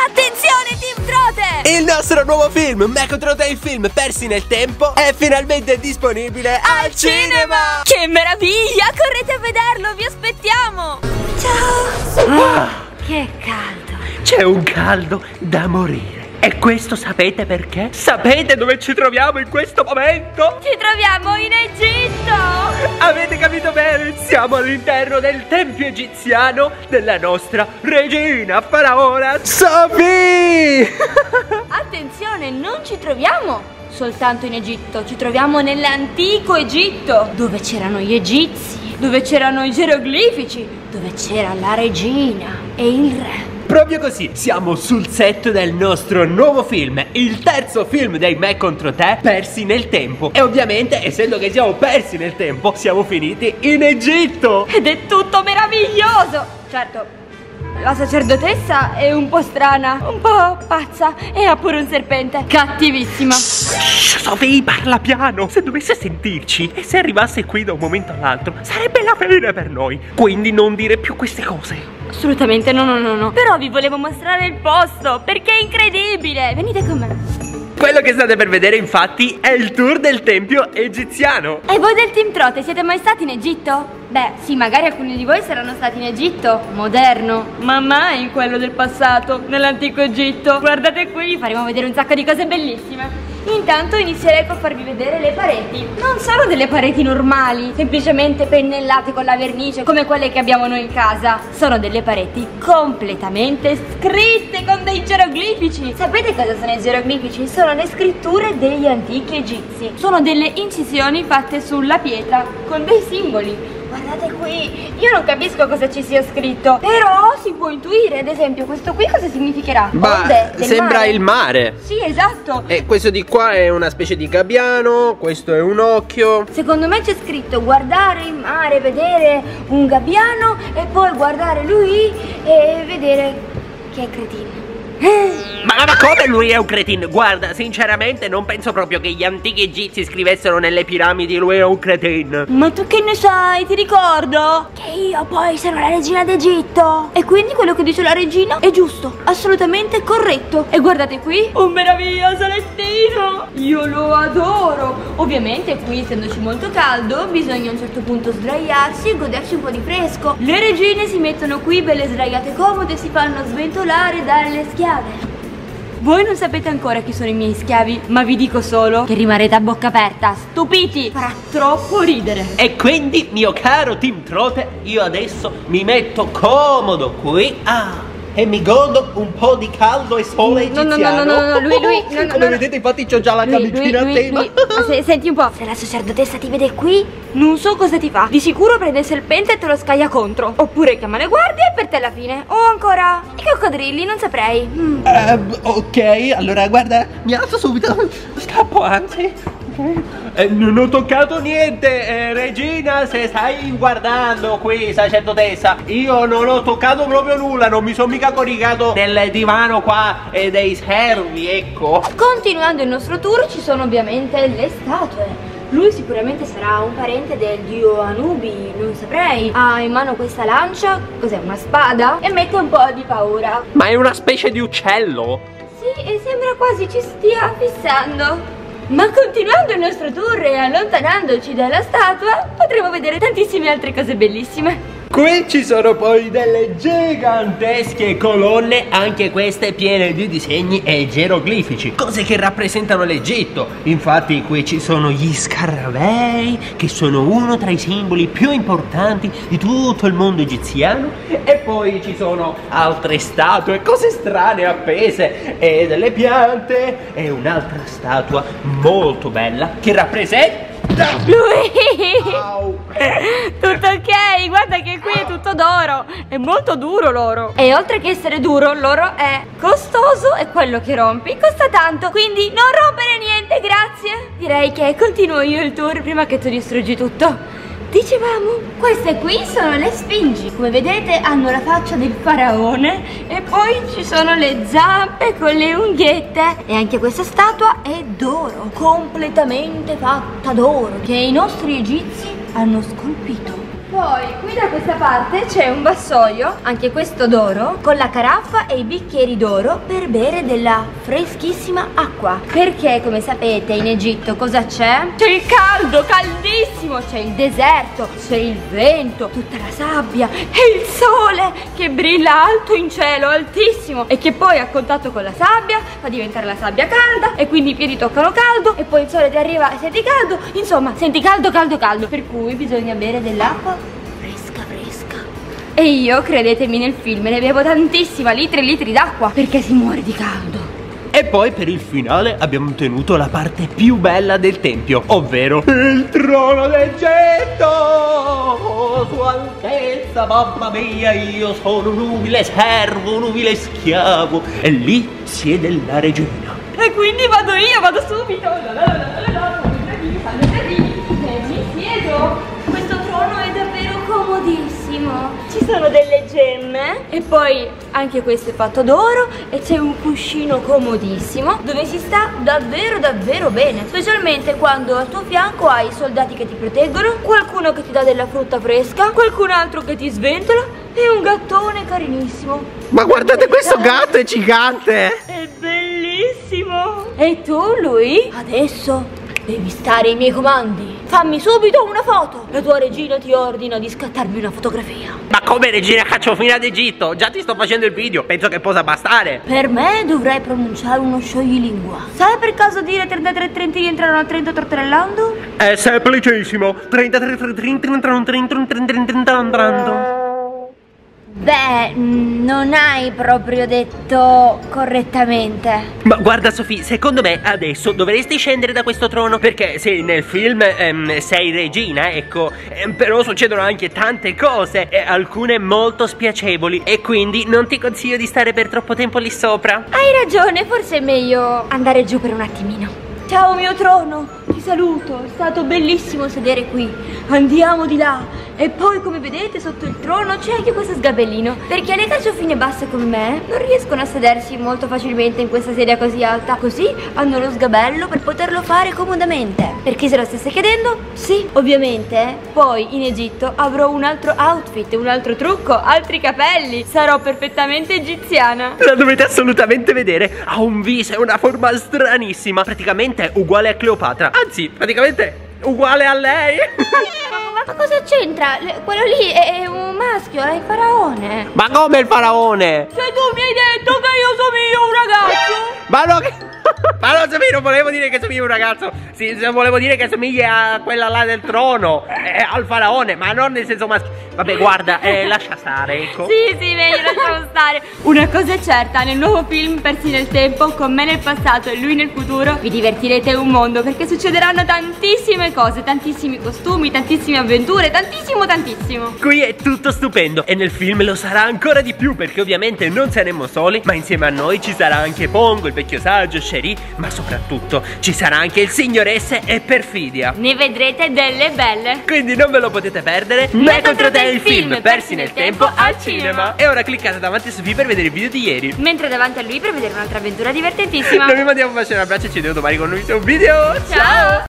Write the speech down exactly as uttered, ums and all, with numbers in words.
Attenzione Team Trote! Il nostro nuovo film, Me contro te, il film Persi nel tempo, è finalmente disponibile al, Al cinema. cinema! Che meraviglia! Correte a vederlo, vi aspettiamo! Ciao! Ah, Che caldo! c'è un caldo da morire. E questo sapete perché? Sapete dove ci troviamo in questo momento? Ci troviamo in Egitto! Avete capito bene? Siamo all'interno del tempio egiziano della nostra regina faraona Sophie! Attenzione, non ci troviamo soltanto in Egitto, ci troviamo nell'antico Egitto, dove c'erano gli egizi, dove c'erano i geroglifici, dove c'era la regina e il re. Proprio così, siamo sul set del nostro nuovo film, il terzo film dei Me contro te, Persi nel tempo. E ovviamente, essendo che siamo persi nel tempo, siamo finiti in Egitto. Ed è tutto meraviglioso! Certo, la sacerdotessa è un po' strana, un po' pazza e ha pure un serpente cattivissima. Shh, Sophie, parla piano. Se dovesse sentirci e se arrivasse qui da un momento all'altro, sarebbe la fine per noi. Quindi non dire più queste cose. Assolutamente no, no, no, no. Però vi volevo mostrare il posto, perché è incredibile. Venite con me. Quello che state per vedere infatti è il tour del tempio egiziano. E voi del Team Trote siete mai stati in Egitto? Beh, sì, magari alcuni di voi saranno stati in Egitto moderno, ma mai in quello del passato, nell'antico Egitto. Guardate qui, vi faremo vedere un sacco di cose bellissime. Intanto inizierei col farvi vedere le pareti. Non sono delle pareti normali, semplicemente pennellate con la vernice come quelle che abbiamo noi in casa. Sono delle pareti completamente scritte con dei geroglifici. Sapete cosa sono i geroglifici? Sono le scritture degli antichi egizi. Sono delle incisioni fatte sulla pietra con dei simboli. Guardate qui, io non capisco cosa ci sia scritto, però si può intuire. Ad esempio, questo qui cosa significherà? Onde del sembra mare. il mare. Sì, esatto. E questo di qua è una specie di gabbiano, questo è un occhio. Secondo me c'è scritto guardare il mare, vedere un gabbiano e poi guardare lui e vedere che è cretino. Ma, ma come lui è un cretino? Guarda, sinceramente non penso proprio che gli antichi egizi scrivessero nelle piramidi lui è un cretino. Ma tu che ne sai? Ti ricordo che io poi sono la regina d'Egitto. E quindi quello che dice la regina è giusto, assolutamente corretto. E guardate qui, un meraviglioso lettino. Io lo adoro. Ovviamente qui, essendoci molto caldo, bisogna a un certo punto sdraiarsi e godersi un po' di fresco. Le regine si mettono qui belle sdraiate comode e si fanno sventolare dalle schiave. Voi non sapete ancora chi sono i miei schiavi, ma vi dico solo che rimarrete a bocca aperta, stupiti, farà troppo ridere. E quindi, mio caro Team Trote, io adesso mi metto comodo qui ah, e mi godo un po' di caldo e sole No, egiziano. no, no, no, no, no, lui, lui, no, no, Come no, vedete infatti c'ho già la Lui, lui, camicina lui, a tema. lui. Ma se- senti un po', se la sacerdotessa ti vede qui, non so cosa ti fa. Di sicuro prende il serpente e te lo scaglia contro. Oppure chiama le guardie e per te la fine. O ancora i coccodrilli, non saprei. Mm. Eh, ok, allora guarda, mi alzo subito. Scappo anzi. Eh, non ho toccato niente, eh, regina, se stai guardando qui, sacerdotessa, io non ho toccato proprio nulla, non mi sono mica coricato nel divano qua e dei servi, ecco. Continuando il nostro tour ci sono ovviamente le statue. Lui sicuramente sarà un parente del dio Anubi, non saprei. Ha in mano questa lancia, cos'è, una spada? E mette un po' di paura. Ma è una specie di uccello? Sì, e sembra quasi ci stia fissando. Ma continuando il nostro tour e allontanandoci dalla statua, potremo vedere tantissime altre cose bellissime. Qui ci sono poi delle gigantesche colonne, anche queste piene di disegni e geroglifici, cose che rappresentano l'Egitto. Infatti qui ci sono gli scarabei, che sono uno tra i simboli più importanti di tutto il mondo egiziano. E poi ci sono altre statue, cose strane appese, e delle piante, e un'altra statua molto bella che rappresenta Lui! Au. Tutto ok, guarda che qui è tutto d'oro. È molto duro l'oro. E oltre che essere duro, l'oro è costoso e quello che rompi costa tanto. Quindi non rompere niente, grazie. Direi che continuo io il tour prima che tu distruggi tutto. Dicevamo, queste qui sono le sfingi. Come vedete hanno la faccia del faraone e poi ci sono le zampe con le unghiette. E anche questa statua è d'oro, completamente fatta d'oro, che i nostri egizi hanno scolpito. Poi qui da questa parte c'è un vassoio, anche questo d'oro, con la caraffa e i bicchieri d'oro per bere della freschissima acqua. Perché come sapete in Egitto cosa c'è? C'è il caldo, caldissimo, c'è il deserto, c'è il vento, tutta la sabbia e il sole che brilla alto in cielo, altissimo, e che poi a contatto con la sabbia fa diventare la sabbia calda e quindi i piedi toccano caldo e poi il sole ti arriva e senti caldo, insomma senti caldo caldo caldo, per cui bisogna bere dell'acqua fresca fresca. E io, credetemi, nel film ne bevo tantissima, litri e litri d'acqua, perché si muore di caldo. E poi per il finale abbiamo ottenuto la parte più bella del tempio, ovvero il trono d'Egitto. Oh, Sua Altezza, mamma mia, io sono un umile servo, un umile schiavo. E lì siede la regina. E quindi vado io, vado subito. La, la, la, la, la, e mi siedo. Questo trono è davvero comodissimo. Ci sono delle gemme e poi anche questo è fatto d'oro e c'è un cuscino comodissimo dove si sta davvero davvero bene, specialmente quando al tuo fianco hai soldati che ti proteggono, qualcuno che ti dà della frutta fresca, qualcun altro che ti sventola e un gattone carinissimo. Ma guardate, questo gatto è gigante! È bellissimo! E tu, lui? Adesso devi stare ai miei comandi. Fammi subito una foto. La tua regina ti ordina di scattarmi una fotografia. Ma come regina cacciofina d'Egitto? Già ti sto facendo il video, penso che possa bastare. Per me dovrai pronunciare uno scioglilingua. Sai per caso dire trentatré trentini entrano a Trento torterellando? È semplicissimo. trentatré trentini entrano a Trento torterellando. Beh, non hai proprio detto correttamente. Ma guarda Sofì, secondo me adesso dovresti scendere da questo trono, perché se nel film ehm, sei regina, ecco, ehm, però succedono anche tante cose, e alcune molto spiacevoli, e quindi non ti consiglio di stare per troppo tempo lì sopra. Hai ragione, forse è meglio andare giù per un attimino. Ciao mio trono, ti saluto, è stato bellissimo sedere qui. Andiamo di là. E poi come vedete sotto il trono c'è anche questo sgabellino, perché le cacciofine basse come me non riescono a sedersi molto facilmente in questa sedia così alta. Così hanno lo sgabello per poterlo fare comodamente. Per chi se lo stesse chiedendo, sì, ovviamente poi in Egitto avrò un altro outfit, un altro trucco, altri capelli. Sarò perfettamente egiziana. La dovete assolutamente vedere, ha un viso e una forma stranissima, praticamente uguale a Cleopatra, anzi praticamente uguale a lei. Ma cosa c'entra? Quello lì è un maschio, è il faraone. Ma come il faraone? Se tu mi hai detto che io somiglio un ragazzo. Ma no, che... Ma non somiglia, non volevo dire che somiglia un ragazzo. Sì, volevo dire che somiglia a quella là del trono, eh, al faraone, ma non nel senso maschio. Vabbè, guarda, eh, lascia stare, ecco. Sì, sì, meglio lasciamo stare. Una cosa è certa, nel nuovo film Persi nel tempo, con me nel passato e lui nel futuro, vi divertirete un mondo, perché succederanno tantissime cose, tantissimi costumi, tantissime avventure, tantissimo tantissimo. Qui è tutto stupendo e nel film lo sarà ancora di più, perché ovviamente non saremo soli, ma insieme a noi ci sarà anche Pongo, il vecchio saggio, Sherry, ma soprattutto ci sarà anche il signoresse e Perfidia. Ne vedrete delle belle. Quindi non ve lo potete perdere. Me contro te il film Persi nel tempo al cinema. E ora cliccate davanti a Sofì per vedere il video di ieri, mentre davanti a lui per vedere un'altra avventura divertentissima. Noi vi mandiamo un bacio e un abbraccio e ci vediamo domani con un nuovo video. Ciao.